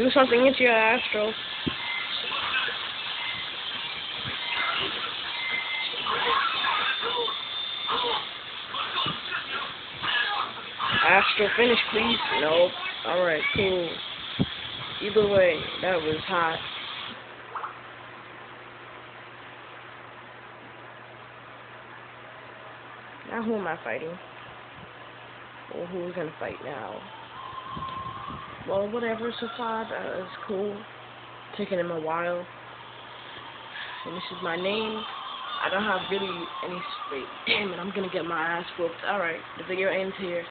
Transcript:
Do something into your Astro. Astro, finish, please. Nope. Alright, cool. Either way, that was hot. Now who am I fighting? Or who's gonna fight now? Well, whatever, Safad, it's cool. Taking him a while. And this is my name. I don't have really any space. Damn it, I'm gonna get my ass whooped. Alright, the video ends here.